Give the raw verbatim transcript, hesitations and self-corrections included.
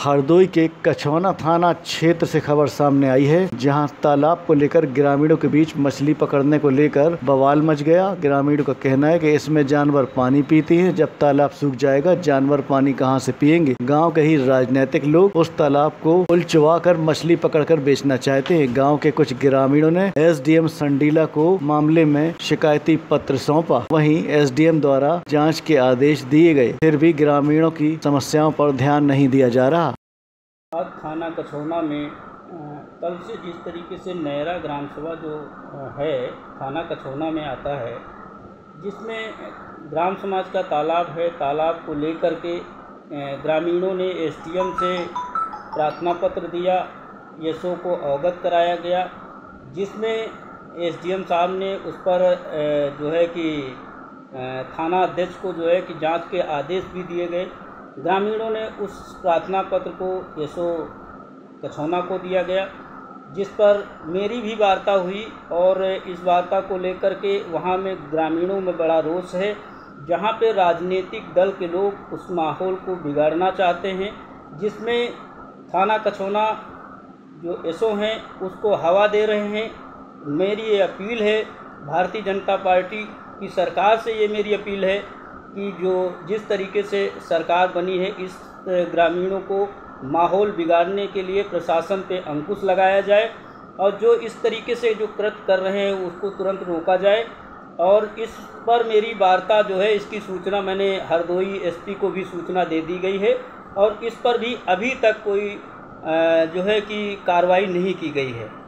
हरदोई के कछवाना थाना क्षेत्र से खबर सामने आई है, जहां तालाब को लेकर ग्रामीणों के बीच मछली पकड़ने को लेकर बवाल मच गया। ग्रामीणों का कहना है कि इसमें जानवर पानी पीते हैं, जब तालाब सूख जाएगा जानवर पानी कहां से पिएंगे। गांव के ही राजनीतिक लोग उस तालाब को उलचवा कर मछली पकड़कर बेचना चाहते हैं। गाँव के कुछ ग्रामीणों ने एस डी एम संडीला को मामले में शिकायती पत्र सौंपा। वहीं एस डी एम द्वारा जाँच के आदेश दिए गए, फिर भी ग्रामीणों की समस्याओं पर ध्यान नहीं दिया जा रहा। आज थाना कछौना में कल से जिस तरीके से नैरा ग्राम सभा जो है थाना कछौना में आता है, जिसमें ग्राम समाज का तालाब है, तालाब को लेकर के ग्रामीणों ने एस डी एम से प्रार्थना पत्र दिया, एसओ को अवगत कराया गया, जिसमें एस डी एम साहब ने उस पर जो है कि थाना अध्यक्ष को जो है कि जांच के आदेश भी दिए गए। ग्रामीणों ने उस प्रार्थना पत्र को एसओ कछौना को दिया गया, जिस पर मेरी भी वार्ता हुई और इस वार्ता को लेकर के वहाँ में ग्रामीणों में बड़ा रोष है, जहाँ पे राजनीतिक दल के लोग उस माहौल को बिगाड़ना चाहते हैं, जिसमें थाना कछौना जो एसओ हैं उसको हवा दे रहे हैं। मेरी ये अपील है भारतीय जनता पार्टी की सरकार से, ये मेरी अपील है कि जो जिस तरीके से सरकार बनी है, इस ग्रामीणों को माहौल बिगाड़ने के लिए प्रशासन पे अंकुश लगाया जाए और जो इस तरीके से जो कृत्य कर रहे हैं उसको तुरंत रोका जाए। और इस पर मेरी वार्ता जो है, इसकी सूचना मैंने हरदोई एस पी को भी सूचना दे दी गई है और इस पर भी अभी तक कोई जो है कि कार्रवाई नहीं की गई है।